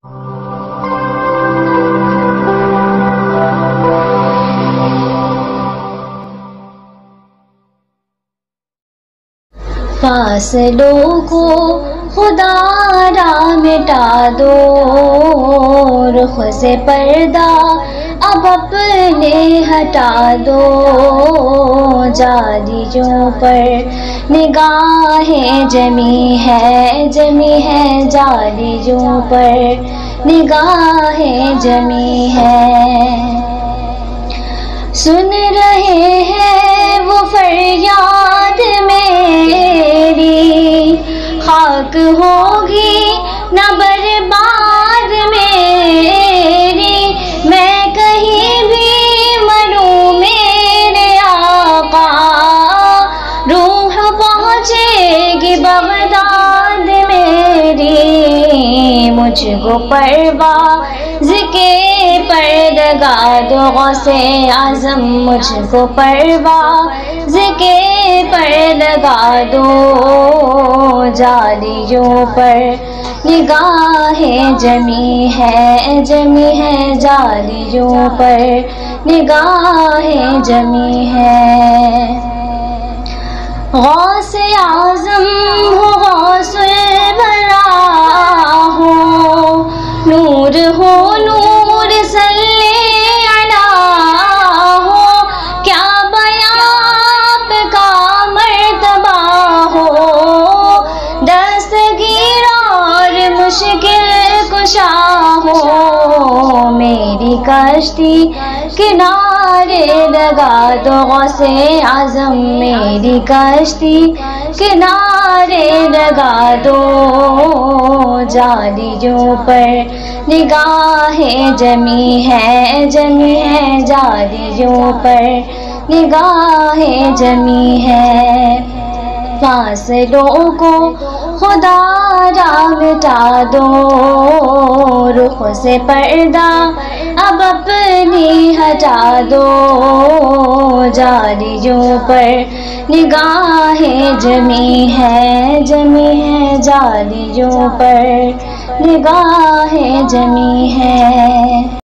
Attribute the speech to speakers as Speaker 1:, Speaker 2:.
Speaker 1: فاصلوں کو خدا را مٹا دو، رخ سے پردہ اب اپنے ہٹا دو، جالیوں پر نگاہیں جمی ہے جالیوں پر نگاہیں جمی ہے، سن رہے ہیں وہ فریاد میری، خاک ہوگی نہ برباد میری، میں کہیں بھی مروں میرے آقا، روح پہنچے گی بغداد میری، مجھ کو پرواز کے پردگاہ دو غوث اعظم، مجھ کو پرواز کے پردگاہ دو، جالیوں پر نگاہیں جمی ہے جالیوں پر نگاہیں جمی ہے، غوث اعظم ہو غوث الورا ہو، نور ہو نور صلی علی ہو، کیا بیان آپ کا مرتبہ ہو، دستگیر اور مشکل کشا ہو، میری کشتی کنارے لگا دو غوث اعظم، میری کشتی کنارے لگا دو، جالیوں پر نگاہیں جمی ہے جالیوں پر نگاہیں جمی ہے، فاصلوں کو خدا را مٹا دو، رخ سے پردہ اب اپنی ہٹا دو، جالیوں پر نگاہیں جمی ہے جالیوں پر نگاہیں جمی ہے۔